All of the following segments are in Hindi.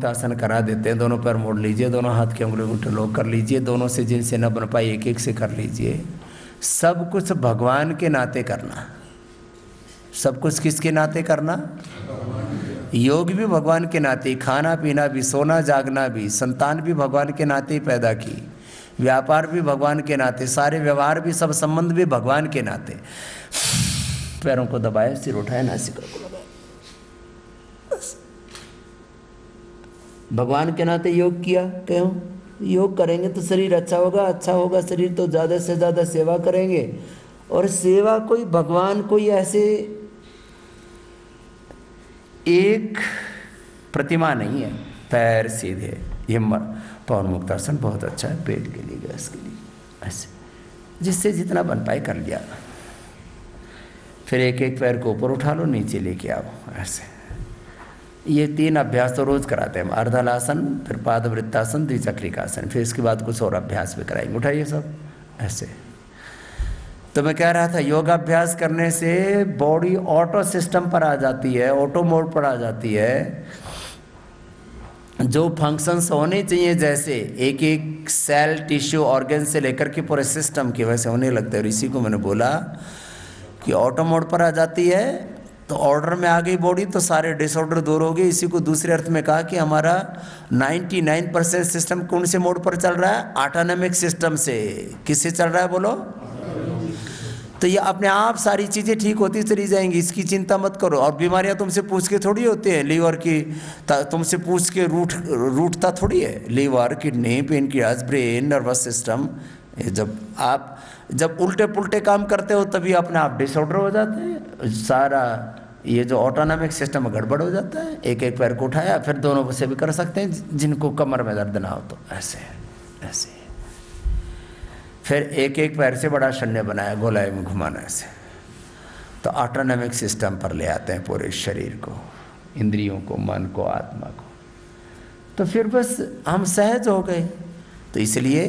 मुक्तासन करा देते हैं। दोनों पैर मोड़ लीजिए, दोनों हाथ की उंगली इंटरलॉक कर लीजिए, दोनों से जिनसे न बन पाई एक एक से कर लीजिए। सब कुछ भगवान के नाते करना। सब कुछ किसके नाते करना? योग भी भगवान के नाते, खाना पीना भी, सोना जागना भी, संतान भी भगवान के नाते ही पैदा की, व्यापार भी भगवान के नाते, सारे व्यवहार भी, सब संबंध भी भगवान के नाते। पैरों को दबाए, सिर उठाए, नासिका को लगाए, बस भगवान के नाते योग किया। क्यों? योग करेंगे तो शरीर अच्छा होगा, अच्छा होगा शरीर तो ज़्यादा से ज़्यादा सेवा करेंगे। और सेवा कोई भगवान कोई ऐसे एक प्रतिमा नहीं है, पैर सीधे, ये पवन मुक्तासन बहुत अच्छा है, पेट के लिए, गैस के लिए, ऐसे जिससे जितना बन पाए कर लिया। फिर एक एक पैर को ऊपर उठा लो, नीचे लेके आओ, ऐसे। ये 3 अभ्यास तो रोज कराते हैं, अर्धलासन, फिर पादवृत्तासन, द्विचक्रिकासन, फिर इसके बाद कुछ और अभ्यास भी कराएंगे। उठाइए सब ऐसे। तो मैं कह रहा था योगाभ्यास करने से बॉडी ऑटो सिस्टम पर आ जाती है, ऑटो मोड पर आ जाती है। जो फंक्शंस होने चाहिए, जैसे एक एक सेल, टिश्यू, ऑर्गन से लेकर के पूरे सिस्टम की वैसे होने लगते हैं। इसी को मैंने बोला कि ऑटो मोड पर आ जाती है तो ऑर्डर में आ गई बॉडी, तो सारे डिसऑर्डर दूर हो गए। इसी को दूसरे अर्थ में कहा कि हमारा 99% सिस्टम कौन से मोड पर चल रहा है? ऑटोनॉमिक सिस्टम से। किससे चल रहा है बोलो? तो ये अपने आप सारी चीज़ें ठीक होती चली जाएंगी, इसकी चिंता मत करो। और बीमारियां तुमसे पूछ के थोड़ी होती हैं, लीवर की तुमसे पूछ के रूटता थोड़ी है। Liver, kidney, pancreas, brain, nervous system, जब उल्टे पुल्टे काम करते हो तभी अपने आप डिसऑर्डर हो जाते हैं। सारा ये जो ऑटोनॉमिक सिस्टम गड़बड़ हो जाता है। एक एक पैर को उठाया, फिर दोनों से भी कर सकते हैं जिनको कमर में दर्द ना हो तो, ऐसे ऐसे। फिर एक एक पैर से बड़ा शून्य बनाया, गोलाई में घुमाना ऐसे। तो ऑटोनॉमिक सिस्टम पर ले आते हैं पूरे शरीर को, इंद्रियों को, मन को, आत्मा को। तो फिर बस हम सहज हो गए। तो इसलिए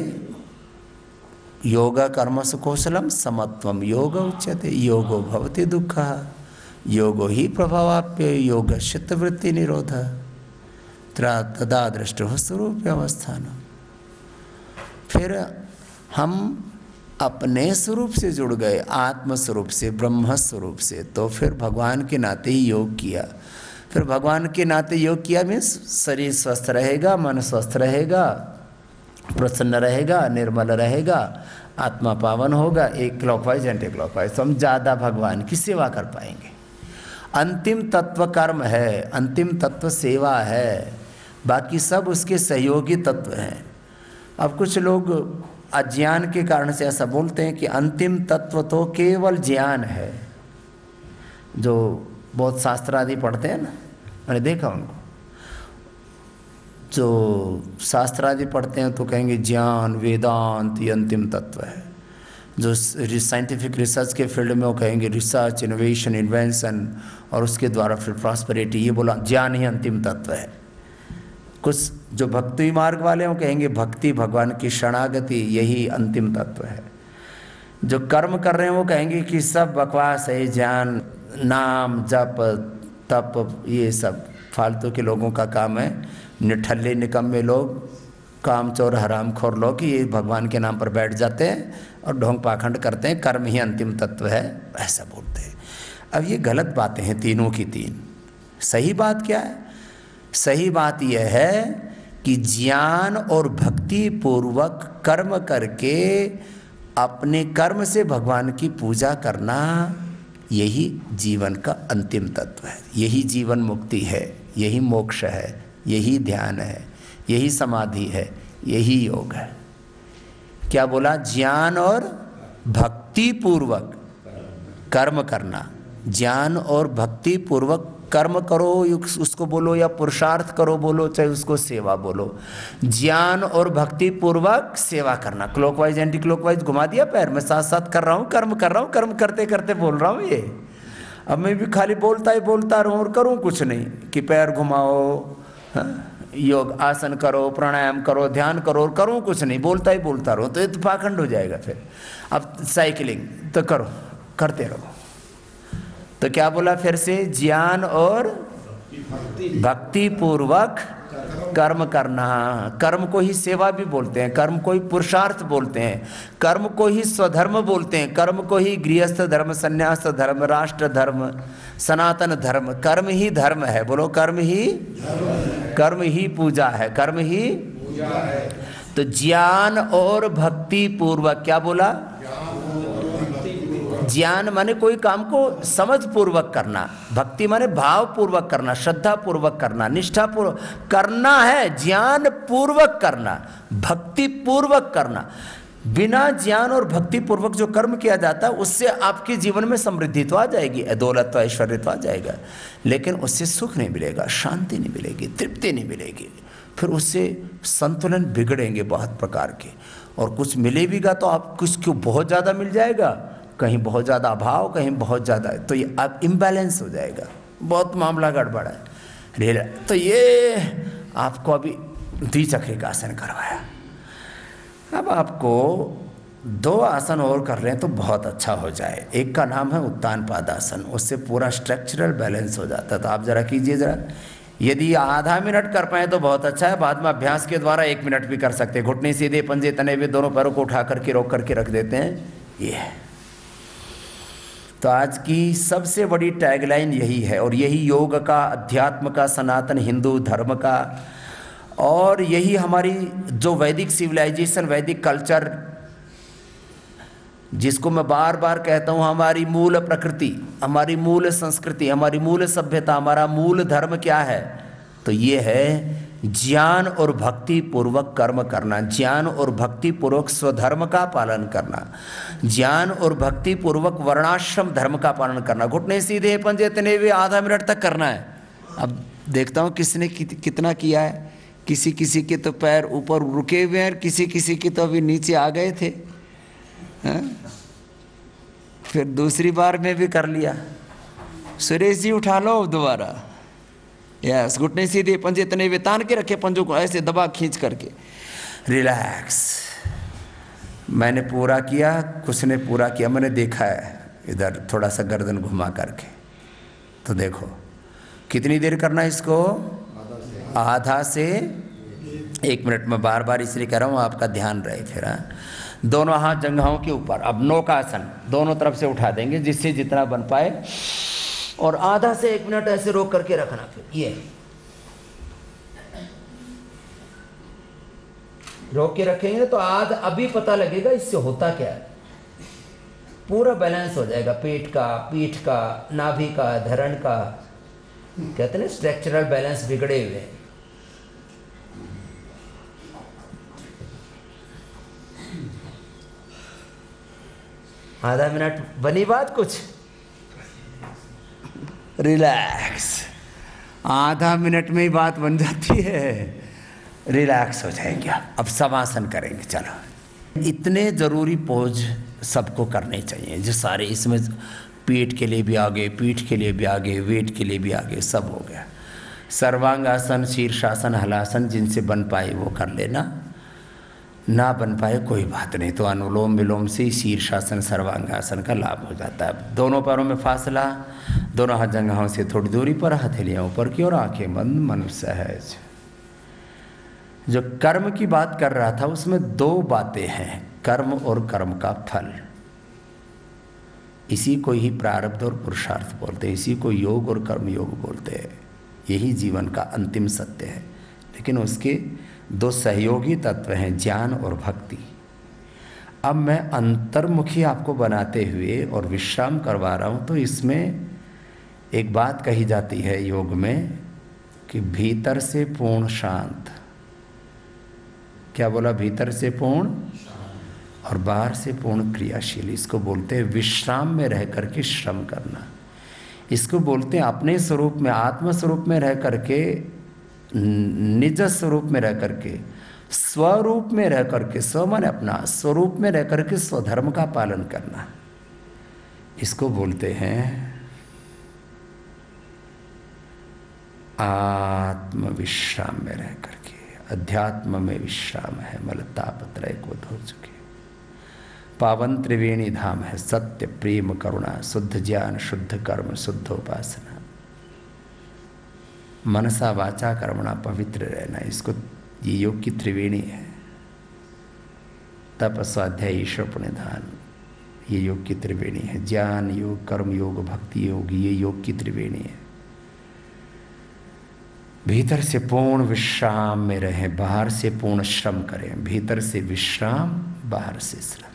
योगा कर्मसु कौशलम समत्वम योग उच्यते, योगो भवति दुःखः, योगो ही प्रभावाप्य, योग चित्तवृत्ति निरोध, तदा दृष्टो स्वरूप अवस्थान। फिर हम अपने स्वरूप से जुड़ गए, आत्म स्वरूप से, ब्रह्म स्वरूप से। तो फिर भगवान के नाते ही योग किया। फिर भगवान के नाते योग किया मीन्स शरीर स्वस्थ रहेगा, मन स्वस्थ रहेगा, प्रसन्न रहेगा, निर्मल रहेगा, आत्मा पावन होगा। एक क्लॉकवाइज एंटी क्लॉकवाइज, तो हम ज़्यादा भगवान की सेवा कर पाएंगे। अंतिम तत्व कर्म है, अंतिम तत्व सेवा है, बाकी सब उसके सहयोगी तत्व हैं। अब कुछ लोग अज्ञान के कारण से ऐसा बोलते हैं कि अंतिम तत्व तो केवल ज्ञान है। जो बहुत शास्त्र आदि पढ़ते हैं ना, मैंने देखा उनको, जो शास्त्र आदि पढ़ते हैं तो कहेंगे ज्ञान, वेदांत ये अंतिम तत्व है। जो साइंटिफिक रिसर्च के फील्ड में वो कहेंगे रिसर्च, इनोवेशन, इन्वेंशन, और उसके द्वारा फिर प्रॉस्पेरिटी, ये बोला ज्ञान ही अंतिम तत्व है। कुछ जो भक्ति मार्ग वाले हैं कहेंगे भक्ति, भगवान की शरणागति, यही अंतिम तत्व है। जो कर्म कर रहे हैं वो कहेंगे कि सब बकवास है, ज्ञान, नाम, जप, तप, ये सब फालतू के लोगों का काम है। निठल्ले निकम्मे लोग, कामचोर, हरामखोर लोग, ये भगवान के नाम पर बैठ जाते हैं और ढोंग पाखंड करते हैं, कर्म ही अंतिम तत्व है, ऐसा बोलते हैं। अब ये गलत बातें हैं तीनों की तीन। सही बात क्या है? सही बात यह है कि ज्ञान और भक्ति पूर्वक कर्म करके अपने कर्म से भगवान की पूजा करना, यही जीवन का अंतिम तत्व है। यही जीवन मुक्ति है, यही मोक्ष है, यही ध्यान है, यही समाधि है, यही योग है। क्या बोला? ज्ञान और भक्ति पूर्वक कर्म करना। ज्ञान और भक्ति पूर्वक कर्म करो, उसको बोलो, या पुरुषार्थ करो बोलो, चाहे उसको सेवा बोलो। ज्ञान और भक्ति पूर्वक सेवा करना। क्लॉकवाइज एंटी क्लॉकवाइज घुमा दिया पैर, मैं साथ साथ कर रहा हूँ, कर्म कर रहा हूँ, कर्म करते करते बोल रहा हूँ। ये अब मैं भी खाली बोलता ही बोलता रहूँ और करूँ कुछ नहीं, कि पैर घुमाओ, योग आसन करो, प्राणायाम करो, ध्यान करो, और करूँ कुछ नहीं, बोलता ही बोलता रहूँ, तो ये तो पाखंड हो जाएगा। फिर अब साइकिलिंग तो करो, करते रहो। तो क्या बोला फिर से? ज्ञान और भक्ति पूर्वक कर्म करना, कर्म को ही सेवा भी बोलते हैं, कर्म को ही पुरुषार्थ बोलते हैं, कर्म को ही स्वधर्म बोलते हैं, कर्म को ही गृहस्थ धर्म, संन्यास धर्म, राष्ट्र धर्म, सनातन धर्म। कर्म ही धर्म है, बोलो कर्म ही पूजा है, कर्म ही पूजा है। तो ज्ञान और भक्ति पूर्वक, क्या बोला? ज्ञान माने कोई काम को समझ पूर्वक करना, भक्ति माने भाव पूर्वक करना, श्रद्धा पूर्वक करना, निष्ठा पूर्वक करना है, ज्ञान पूर्वक करना, भक्ति पूर्वक करना। बिना ज्ञान और भक्ति पूर्वक जो कर्म किया जाता है उससे आपके जीवन में समृद्धि तो आ जाएगी, दौलत तो ऐश्वर्य तो आ जाएगा, लेकिन उससे सुख नहीं मिलेगा, शांति नहीं मिलेगी, तृप्ति नहीं मिलेगी, फिर उससे संतुलन बिगड़ेंगे बहुत प्रकार के। और कुछ मिले भी तो आप कुछ क्यों बहुत ज़्यादा मिल जाएगा, कहीं बहुत ज़्यादा अभाव, कहीं बहुत ज़्यादा, तो ये आप इम्बैलेंस हो जाएगा, बहुत मामला गड़बड़ है। तो ये आपको अभी द्विचक्र का आसन करवाया, अब आपको 2 आसन और कर लें तो बहुत अच्छा हो जाए। एक का नाम है उत्तान पादासन, उससे पूरा स्ट्रक्चरल बैलेंस हो जाता है। तो आप ज़रा कीजिए ज़रा, यदि आधा मिनट कर पाए तो बहुत अच्छा है, बाद में अभ्यास के द्वारा 1 मिनट भी कर सकते हैं। घुटने सीधे, पंजे तने हुए, दोनों पैरों को उठा करके रोक करके रख देते हैं। ये तो आज की सबसे बड़ी टैगलाइन यही है, और यही योग का, अध्यात्म का, सनातन हिंदू धर्म का, और यही हमारी जो वैदिक सिविलाइजेशन, वैदिक कल्चर, जिसको मैं बार बार कहता हूँ, हमारी मूल प्रकृति, हमारी मूल संस्कृति, हमारी मूल सभ्यता, हमारा मूल धर्म क्या है? तो ये है ज्ञान और भक्ति पूर्वक कर्म करना, ज्ञान और भक्ति पूर्वक स्वधर्म का पालन करना, ज्ञान और भक्ति पूर्वक वर्णाश्रम धर्म का पालन करना। घुटने सीधे, पंजे तने हुए, आधा मिनट तक करना है। अब देखता हूँ किसने कितना किया है। किसी किसी के तो पैर ऊपर रुके हुए हैं, किसी किसी के तो अभी नीचे आ गए थे। फिर दूसरी बार में भी कर लिया। सुरेश जी उठा लो दोबारा। यस, घुटने सीधे, पंजे तने हुए, तान के रखे पंजों को, ऐसे दबा खींच करके, रिलैक्स। मैंने पूरा किया, कुछ ने पूरा किया, मैंने देखा है इधर थोड़ा सा गर्दन घुमा करके। तो देखो कितनी देर करना है इसको? आधा से 1 मिनट में। बार बार इसलिए कह रहा हूँ आपका ध्यान रहे। फिर दोनों हाथ जंघाओं के ऊपर। अब नौकासन दोनों तरफ से उठा देंगे, जिससे जितना बन पाए, और आधा से 1 मिनट ऐसे रोक करके रखना। फिर ये रोक के रखेंगे तो आज अभी पता लगेगा इससे होता क्या है। पूरा बैलेंस हो जाएगा, पेट का, पीठ का, नाभि का, धरण का, कहते हैं स्ट्रक्चरल बैलेंस बिगड़े हुए। आधा मिनट बनी बात कुछ? रिलैक्स। आधा मिनट में ही बात बन जाती है, रिलैक्स हो जाएंगे। अब समासन करेंगे। चलो, इतने ज़रूरी पोज सबको करने चाहिए जो सारे, इसमें पेट के लिए भी आगे, पीठ के लिए भी आगे, वेट के लिए भी आगे, सब हो गया। सर्वांगासन, शीर्षासन, हलासन, जिनसे बन पाए वो कर लेना, ना बन पाए कोई बात नहीं। तो अनुलोम विलोम से शीर्षासन, सर्वांगासन का लाभ हो जाता है। दोनों पैरों में फासला, दोनों हाथ जंघाओं से थोड़ी दूरी पर, हथेलियाँ ऊपर की और आंखें बंद, मन सहज। जो कर्म की बात कर रहा था उसमें 2 बातें हैं, कर्म और कर्म का फल। इसी को ही प्रारब्ध और पुरुषार्थ बोलते हैं, इसी को योग और कर्म योग बोलते हैं। यही जीवन का अंतिम सत्य है। लेकिन उसके 2 सहयोगी तत्व हैं, ज्ञान और भक्ति। अब मैं अंतर्मुखी आपको बनाते हुए और विश्राम करवा रहा हूँ। तो इसमें एक बात कही जाती है योग में कि भीतर से पूर्ण शांत। क्या बोला? भीतर से पूर्ण और बाहर से पूर्ण क्रियाशील। इसको बोलते हैं विश्राम में रह करके श्रम करना। इसको बोलते हैं अपने स्वरूप में, आत्म स्वरूप में रह करके, निज स्वरूप में रह करके, स्वरूप में रह करके, स्व माने अपना, स्वरूप में रह करके स्वधर्म का पालन करना। इसको बोलते हैं आत्म विश्राम में रह करके। अध्यात्म में विश्राम है, मलतापत्रय को धो चुके। पावन त्रिवेणी धाम है, सत्य, प्रेम, करुणा, शुद्ध ज्ञान, शुद्ध कर्म, शुद्ध उपासना। मनसा वाचा कर्मणा पवित्र रहना, इसको ये योग की त्रिवेणी है। तप, स्वाध्याय, ईश्वर, पुण्यदान, ये योग की त्रिवेणी है। ज्ञान योग, कर्म योग, भक्ति योग, ये योग की त्रिवेणी है। भीतर से पूर्ण विश्राम में रहें, बाहर से पूर्ण श्रम करें। भीतर से विश्राम, बाहर से श्रम।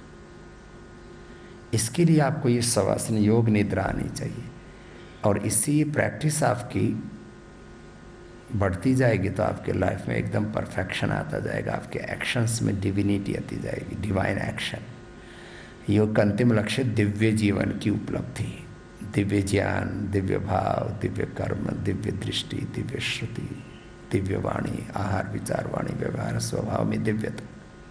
इसके लिए आपको ये शवासन योग निद्रा आनी चाहिए, और इससे प्रैक्टिस आपकी बढ़ती जाएगी तो आपके लाइफ में एकदम परफेक्शन आता जाएगा। आपके एक्शंस में डिविनिटी आती जाएगी, डिवाइन एक्शन। योग का अंतिम लक्ष्य दिव्य जीवन की उपलब्धि, दिव्य ज्ञान, दिव्य भाव, दिव्य कर्म, दिव्य दृष्टि, दिव्य श्रुति, दिव्य वाणी, आहार, विचार, वाणी, व्यवहार, स्वभाव में दिव्यता।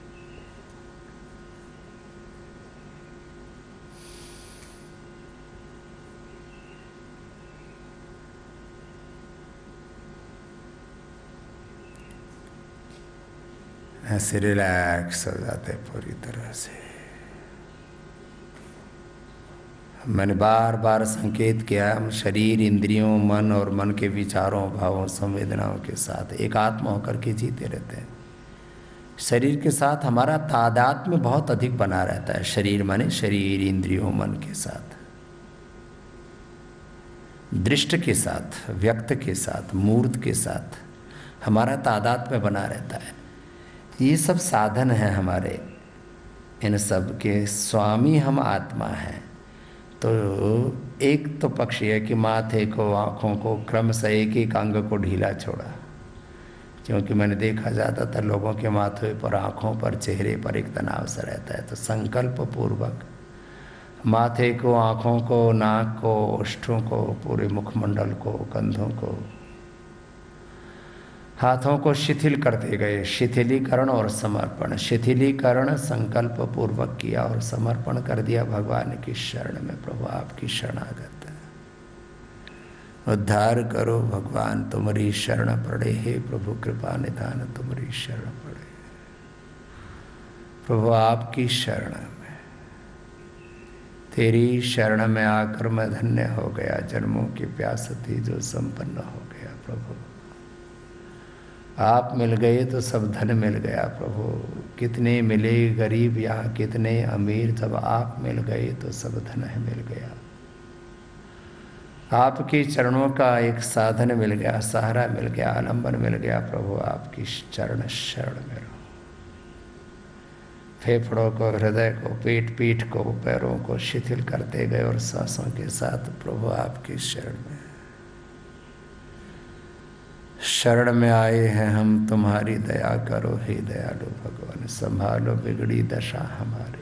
ऐसे रिलैक्स हो जाते पूरी तरह से। मैंने बार बार संकेत किया, हम शरीर, इंद्रियों, मन और मन के विचारों, भावों, संवेदनाओं के साथ एक आत्मा होकर के जीते रहते हैं। शरीर के साथ हमारा तादात्म्य बहुत अधिक बना रहता है। शरीर माने शरीर, इंद्रियों, मन के साथ, दृष्ट के साथ, व्यक्त के साथ, मूर्त के साथ हमारा तादात्म्य बना रहता है। ये सब साधन हैं हमारे, इन सब के स्वामी हम आत्मा हैं। तो एक तो पक्ष है कि माथे को, आँखों को क्रमशः एक एक अंग को ढीला छोड़ा, क्योंकि मैंने देखा जाता था लोगों के माथे पर, आँखों पर, चेहरे पर एक तनाव सा रहता है। तो संकल्प पूर्वक माथे को, आँखों को, नाक को, ओष्ठों को, पूरे मुखमंडल को, कंधों को, हाथों को शिथिल करते गए। शिथिलीकरण और समर्पण। शिथिलीकरण संकल्प पूर्वक किया और समर्पण कर दिया भगवान की शरण में। प्रभु आपकी शरणागत है, उद्धार करो भगवान, तुम्हारी शरण पड़े। हे प्रभु कृपा निधान, तुम्हारी शरण पड़े। प्रभु आपकी शरण में, तेरी शरण में आकर मैं धन्य हो गया। जन्मों की प्यास थी जो संपन्न हो गया। प्रभु आप मिल गए तो सब धन मिल गया। प्रभु कितने मिले गरीब यहाँ, कितने अमीर, जब आप मिल गए तो सब धन है मिल गया। आपके चरणों का एक साधन मिल गया, सहारा मिल गया, आलंबन मिल गया। प्रभु आपकी चरण शरण में रहो। फेफड़ों को, हृदय को, पेट, पीठ को, पैरों को शिथिल करते गए और सांसों के साथ प्रभु आपकी शरण में। शरण में आए हैं हम, तुम्हारी दया करो हे दयालु भगवान। संभालो बिगड़ी दशा हमारी।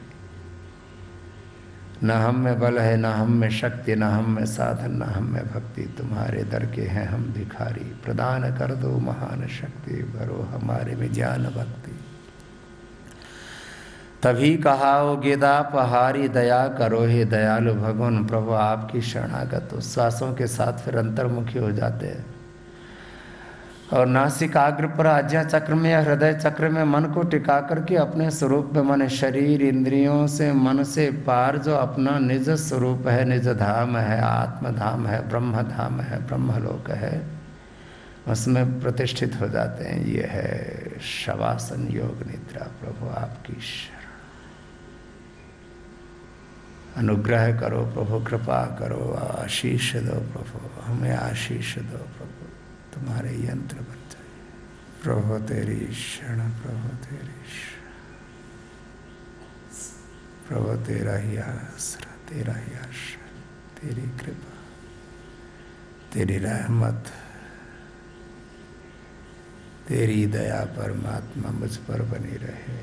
न हम में बल है, न हम में शक्ति, न हम में साधन, न हम में भक्ति। तुम्हारे दर के हैं हम भिखारी। प्रदान कर दो महान शक्ति, भरो हमारे में ज्ञान भक्ति। तभी कहा ओ गिदा पहारी, दया करो हे दयालु भगवान। प्रभु आपकी शरणागत। उच्छ्वासों के साथ फिर अंतर्मुखी हो जाते हैं और नासिकाग्र पर, आज्ञा चक्र में या हृदय चक्र में मन को टिका करके अपने स्वरूप में, मन, शरीर, इंद्रियों से, मन से पार जो अपना निज स्वरूप है, निज धाम है, आत्मधाम है, ब्रह्म धाम है, ब्रह्मलोक है, उसमें प्रतिष्ठित हो जाते हैं। ये है शवासन योग निद्रा। प्रभु आपकी शरण। अनुग्रह करो प्रभु, कृपा करो, आशीष दो प्रभु, हमें आशीष दो प्रभु, तुम्हारे यंत्र बन जाए। प्रभु तेरी शरण, प्रभु तेरी शरण, प्रभु तेरा ही आसरा, तेरा ही आश्रय, तेरी कृपा, तेरी रहमत, तेरी दया परमात्मा मुझ पर बनी रहे।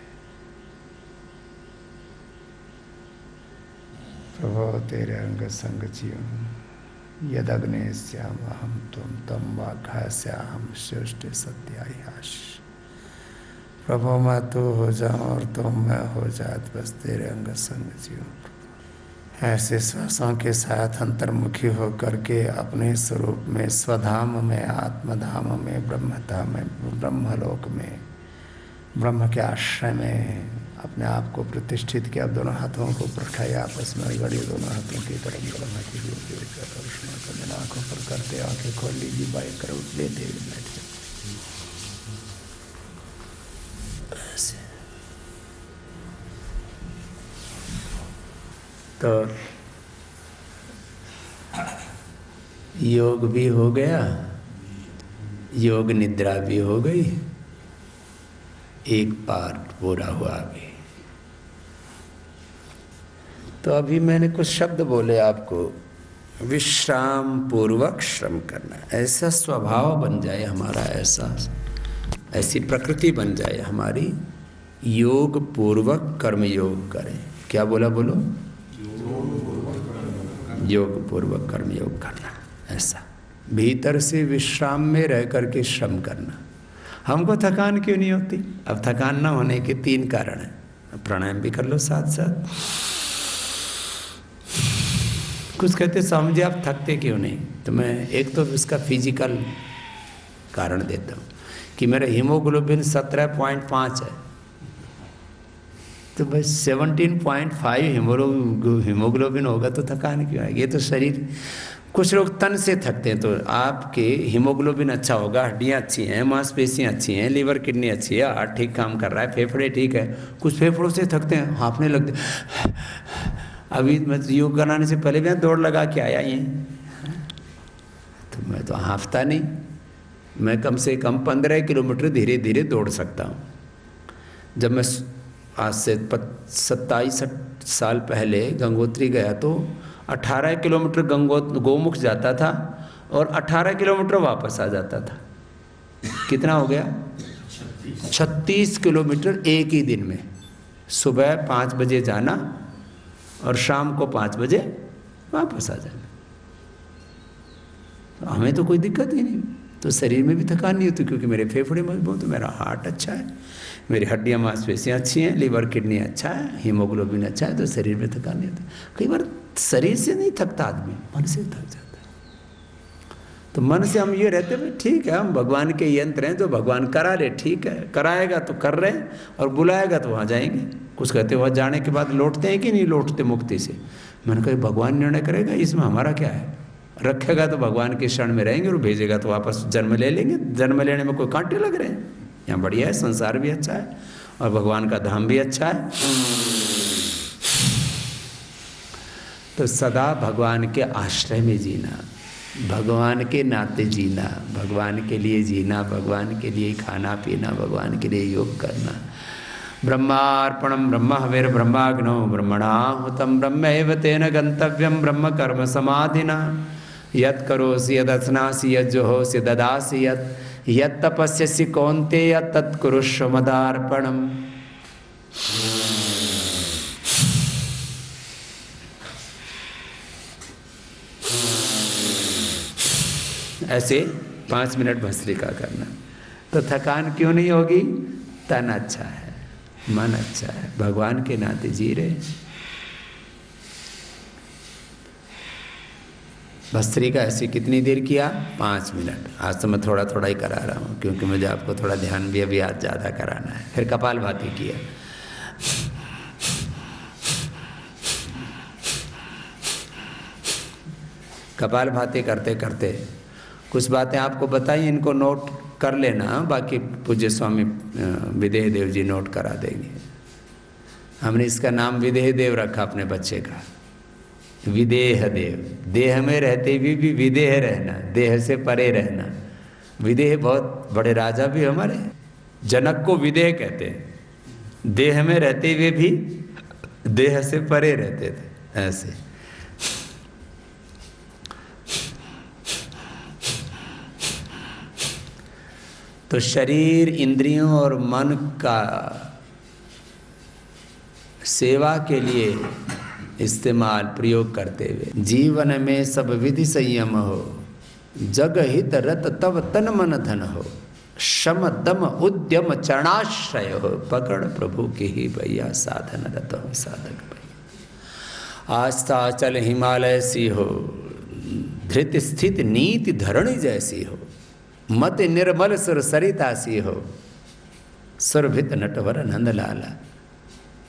प्रभु तेरे अंग संग जीऊं। यदग्ने श्याम अहम तुम, तम वाघा श्याम सृष्टि सत्यायाश। प्रभु मैं तू हो जाऊं और तुम मैं हो जात, बस तेरे अंग संग जीऊं। ऐसे श्वासों के साथ अंतर्मुखी होकर के अपने स्वरूप में, स्वधाम में, आत्मधाम में, ब्रह्मधाम में, ब्रह्मलोक में, ब्रह्म के आश्रय में अपने आप को प्रतिष्ठित किया, दोनों हाथों को उठाए, आपस में गड़े दोनों हाथों की तरफ गलम हाथी करना, आंखों पर करते, आंखें खोल लीजिए, बाएं करवट लेते हुए बैठ जाओ। तो योग भी हो गया, योग निद्रा भी हो गई, एक पार्ट पूरा हुआ अभी। तो अभी मैंने कुछ शब्द बोले आपको, विश्राम पूर्वक श्रम करना, ऐसा स्वभाव बन जाए हमारा, ऐसी प्रकृति बन जाए हमारी, योग पूर्वक कर्म योग करें। क्या बोला, बोलो, योग पूर्वक कर्म योग करना, ऐसा भीतर से विश्राम में रह करके श्रम करना। हमको थकान क्यों नहीं होती? अब थकान ना होने के 3 कारण हैं। प्राणायाम भी कर लो साथ साथ। कुछ कहते स्वामी जी आप थकते क्यों नहीं? तो मैं एक तो इसका फिजिकल कारण देता हूँ कि मेरा हीमोग्लोबिन 17.5 है, तो भाई 17.5 हीमोग्लोबिन होगा तो थकान क्यों आएगी? ये तो शरीर, कुछ लोग तन से थकते हैं, तो आपके हीमोग्लोबिन अच्छा होगा, हड्डियाँ अच्छी हैं, मांसपेशियाँ अच्छी हैं, लीवर किडनी अच्छी है, हार्ट ठीक काम कर रहा है, फेफड़े ठीक है। कुछ फेफड़ों से थकते हैं, हाँफने लगते। अभी मैं योग कराने से पहले भी दौड़ लगा के आया ये, तो मैं तो हाँफता नहीं। मैं कम से कम 15 किलोमीटर धीरे धीरे दौड़ सकता हूँ। जब मैं आज से 27 साल पहले गंगोत्री गया तो 18 किलोमीटर गोमुख जाता था और 18 किलोमीटर वापस आ जाता था। कितना हो गया? 36 किलोमीटर एक ही दिन में। सुबह 5 बजे जाना और शाम को 5 बजे वापस आ जाना। तो हमें तो कोई दिक्कत ही नहीं, तो शरीर में भी थकान नहीं होती, क्योंकि मेरे फेफड़े मजबूत है, मेरा हार्ट अच्छा है, मेरी हड्डियाँ मांसपेशियाँ अच्छी हैं, लीवर किडनी अच्छा है, हीमोग्लोबिन अच्छा है, तो शरीर में थकान नहीं होती। कई बार शरीर से नहीं थकता आदमी, मन से थक जाता है। तो मन से हम ये रहते हैं ठीक है, हम भगवान के यंत्र हैं, जो भगवान करा ले ठीक है, कराएगा तो कर रहे हैं, और बुलाएगा तो वहाँ जाएंगे। कुछ कहते वहाँ जाने के बाद लौटते हैं कि नहीं लौटते मुक्ति से? मैंने कहा भगवान निर्णय करेगा, इसमें हमारा क्या है? रखेगा तो भगवान के शरण में रहेंगे और भेजेगा तो वापस जन्म ले लेंगे। जन्म लेने में कोई कांटे लग रहे हैं? यहाँ बढ़िया है, संसार भी अच्छा है और भगवान का धाम भी अच्छा है। तो सदा भगवान के आश्रय में जीना, भगवान के नाते जीना, भगवान के लिए जीना, भगवान के लिए खाना पीना, भगवान के लिए योग करना। ब्रह्मार्पणम ब्रह्म हविर ब्रह्माग्नो ब्रह्मणाहुतम ब्रह्मैव तेन गंतव्यम ब्रह्म कर्म समाधिना। यत् करोसि यदस्नासि यज्जुहोसि ददासि यत् तपस्यसि कौन्तेय तत् कुरुष्व मदार्पणम। ऐसे 5 मिनट भस्त्रिका करना, तो थकान क्यों नहीं होगी? तन अच्छा है, मन अच्छा है, भगवान के नाते जी रहे। भस्त्रिका ऐसे कितनी देर किया? 5 मिनट। आज तो मैं थोड़ा थोड़ा ही करा रहा हूँ, क्योंकि मुझे आपको थोड़ा ध्यान भी अभी आज ज़्यादा कराना है। फिर कपालभाति किया, कपालभाति करते करते कुछ बातें आपको बताई, इनको नोट कर लेना, बाकी पूज्य स्वामी विदेह देव जी नोट करा देंगे। हमने इसका नाम विदेह देव रखा अपने बच्चे का, विदेह देव। देह में रहते भी विदेह रहना, देह से परे रहना। विदेह बहुत बड़े राजा भी हमारे, जनक को विदेह कहते हैं, देह में रहते हुए भी देह से परे रहते थे। ऐसे तो शरीर, इंद्रियों और मन का सेवा के लिए इस्तेमाल प्रयोग करते हुए जीवन में सब विधि संयम हो, जग हित रत तब तन मन धन हो, शम दम उद्यम चरणाश्रय हो, पकड़ प्रभु के ही भैया साधन रत हो साधक भैया। आस्था चल हिमालय सी हो, धृत स्थित नीति धरणी जैसी हो, मत निर्मल सुर सरिता सी हो, सुरभित नटवर नंद लाला।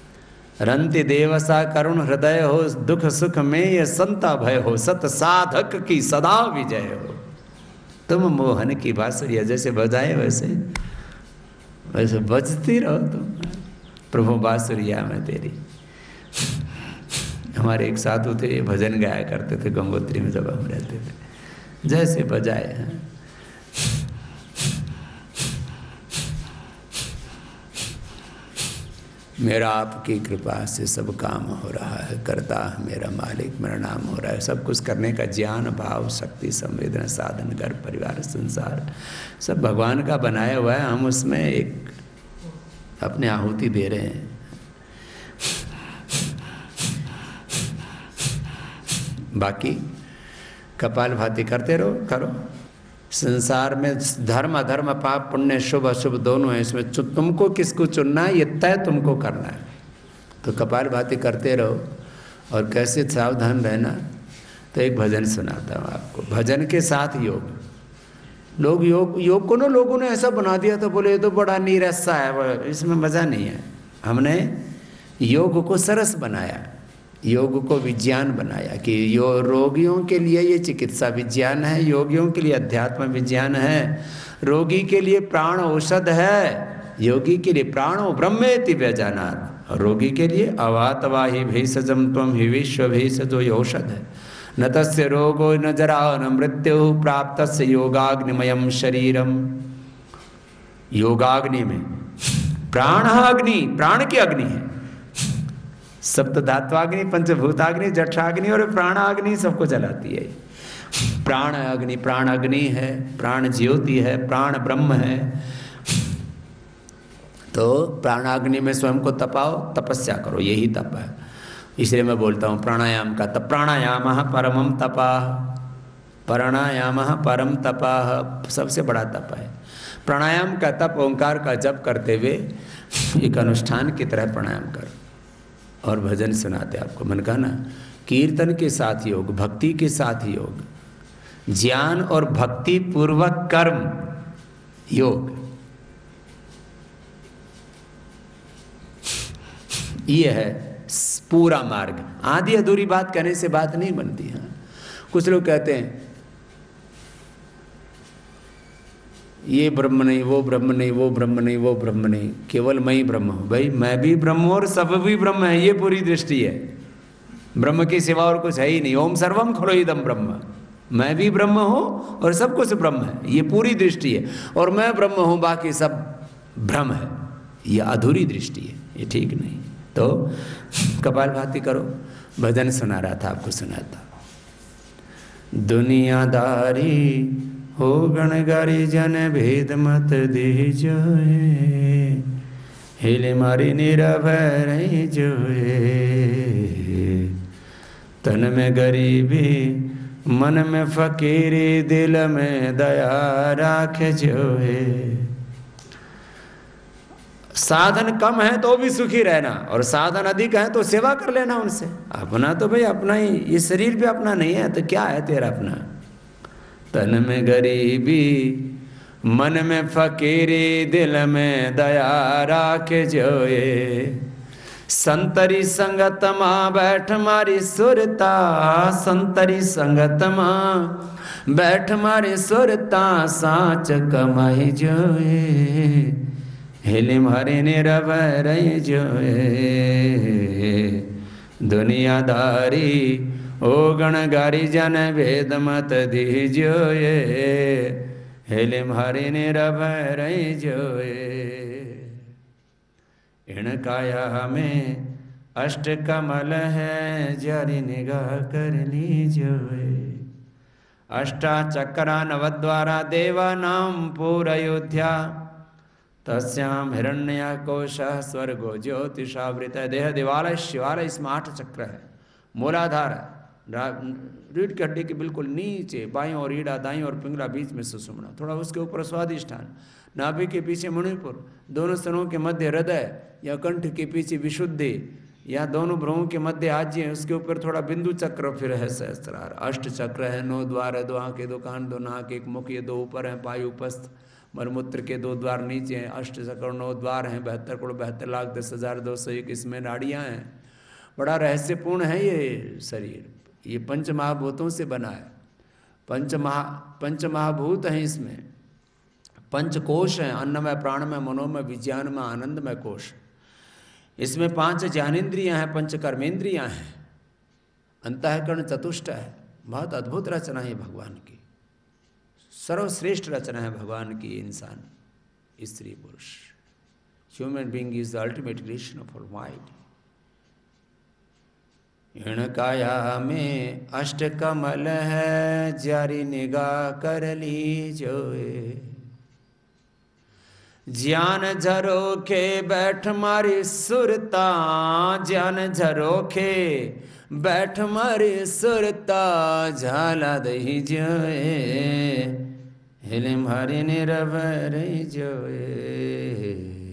रंति देवसा करुण हृदय हो, दुख सुख में ये संता भय हो, सत साधक की सदा विजय हो। तुम मोहन की बांसुरिया जैसे बजाए वैसे वैसे बजती रहो तुम, प्रभु बांसुरिया में तेरी। हमारे एक साधु थे, भजन गाया करते थे गंगोत्री में जब हम रहते थे, जैसे बजाए हैं। मेरा आपकी कृपा से सब काम हो रहा है, करता है मेरा मालिक, मेरा नाम हो रहा है। सब कुछ करने का ज्ञान, भाव, शक्ति, संवेदना, साधन, घर, परिवार, संसार सब भगवान का बनाया हुआ है। हम उसमें एक अपने आहुति दे रहे हैं। बाकी कपालभाति करते रहो, करो। संसार में धर्म अधर्म, पाप पुण्य, शुभ अशुभ दोनों है। इसमें तुमको किसको चुनना है ये तय तुमको करना है। तो कपालभाति करते रहो। और कैसे सावधान रहना, तो एक भजन सुनाता हूँ आपको। भजन के साथ योग। लोग योग को ना लोगों ने ऐसा बना दिया था, बोले ये तो बड़ा नीरसा है, इसमें मज़ा नहीं है। हमने योग को सरस बनाया, योग को विज्ञान बनाया कि रोगियों के लिए ये चिकित्सा विज्ञान है, योगियों के लिए अध्यात्म विज्ञान है, रोगी के लिए प्राण औषध है, योगी के लिए प्राणो ब्रह्मेति व्यजानात्, और रोगी के लिए अवातवा ही भेषजम त्वं हि विश्व भेषजो औषध है। न तस्य रोगो न जरा न मृत्यु प्राप्तस्य योगाग्निमयम शरीरम। योगाग्नि में प्राण अग्नि, प्राण की अग्नि है। सप्त धात्वाग्नि, पंचभूताग्नि, जठराग्नि और प्राणाग्नि सबको जलाती है। प्राण अग्नि है, प्राण ज्योति है, प्राण ब्रह्म है। तो प्राणाग्नि में स्वयं को तपाओ, तपस्या करो, यही तप है। इसलिए मैं बोलता हूँ प्राणायाम का तप। प्राणायाम परमम तपाः, प्राणायाम परम तपाः, सबसे बड़ा तप है प्राणायाम का तप। ओंकार का जप करते हुए एक अनुष्ठान की तरह प्राणायाम करो। और भजन सुनाते आपको। मन का ना, कीर्तन के साथ योग, भक्ति के साथ योग, ज्ञान और भक्ति पूर्वक कर्म योग, ये है पूरा मार्ग। आधी अधूरी बात कहने से बात नहीं बनती है। कुछ लोग कहते हैं ये ब्रह्म नहीं, वो ब्रह्म नहीं, वो ब्रह्म नहीं, वो ब्रह्म नहीं, केवल मैं ही ब्रह्म हूँ। भाई मैं भी ब्रह्म हूँ और सब भी ब्रह्म है, ये पूरी दृष्टि है। ब्रह्म के सिवा और कुछ है ही नहीं। ओम सर्वम खलो इदम ब्रह्म, मैं भी ब्रह्म हूँ और सब कुछ ब्रह्म है, ये पूरी दृष्टि है। और मैं ब्रह्म हूँ, बाकी सब भ्रम है, ये अधूरी दृष्टि है, ये ठीक नहीं। तो कपालभाति करो। भजन सुना रहा था आपको, सुनाता। दुनियादारी हो गणगारी जन भेद मत दीजोए, हिले मारी निरभय रही जोए। तन में गरीबी, मन में फकीरी, दिल में दया राखे जोए। साधन कम है तो भी सुखी रहना, और साधन अधिक है तो सेवा कर लेना उनसे। अपना तो भाई अपना ही, ये शरीर पे अपना नहीं है तो क्या है तेरा अपना। तन में गरीबी, मन में फकीरी, दिल में दया राखे जोए। संतरी संगत माँ बैठ मारी सुरता, संतरी संगत माँ बैठ मारी सुरता, साच कमाई जोए। हिलिम हरि निरभय रही जोए। दुनियादारी ओ गणगारी जन भेद मत दीजोए, हिलिम हरि निरभय रही जोए। इण काया में अष्ट कमल है, जारी निगाह कर लीजोए। अष्टा चक्रा नवद्वारा देवा नाम पूर अयोध्या, तस्याम हिरण्यकोश स्वर्गो ज्योतिषावृत। देह दिवालय शिवालय, इसमें 8 चक्र है। मूलाधार रीढ़ की हड्डी के बिल्कुल नीचे बाईं और रीढ़ा, दाईं और पिंगला, बीच में सुषुम्ना, थोड़ा उसके ऊपर स्वादिष्ठान, नाभि के पीछे मणिपुर, दोनों स्तनों के मध्य हृदय या कंठ के पीछे विशुद्धि, या दोनों भ्रुओं के मध्य आज्य, उसके ऊपर थोड़ा बिंदु चक्र, फिर है सहस्त्रार। 8 चक्र है, 9 द्वार है, 2 आंखें, 2 कान, 2 नाक, 1 मुख, ये 2 ऊपर है, पायु उपस्थ, मलमूत्र के 2 द्वार नीचे हैं, 8 सकड़ 9 द्वार हैं, 72 करोड़ 72 लाख 10,201 इसमें नाड़ियाँ हैं। बड़ा रहस्यपूर्ण है ये शरीर। ये पंच महाभूतों से बना है। पंच महाभूत हैं इसमें, पंचकोश हैं, अन्नमय प्राणमय मनोमय विज्ञानमय आनंदमय कोश। इसमें 5 ज्ञानेन्द्रियाँ हैं, 5 कर्मेंद्रियाँ हैं, अंतःकरण चतुष्ट है। बहुत अद्भुत रचना है भगवान की, सर्वश्रेष्ठ रचना है भगवान की। इंसान, स्त्री, पुरुष, human being is the ultimate creation of Almighty. इण काया में 8 कमल है, जारी निगाह कर लीजोए। ज्ञान झरोखे बैठ मारी सुरता, ज्ञान झरोखे बैठ मारी सुरता, झाला दही जोए, हिले मारी निरभ रही जोए।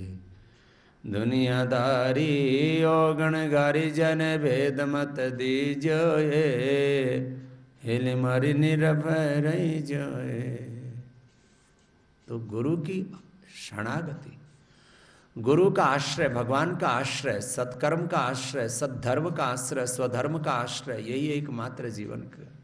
दुनियादारी ओगण गारी जन भेद मत दी जोए, हिले मारी निरभ रही जोए। तो गुरु की शरणागति, गुरु का आश्रय, भगवान का आश्रय, सत्कर्म का आश्रय, सद्धर्म का आश्रय, स्वधर्म का आश्रय, यही एकमात्र जीवन का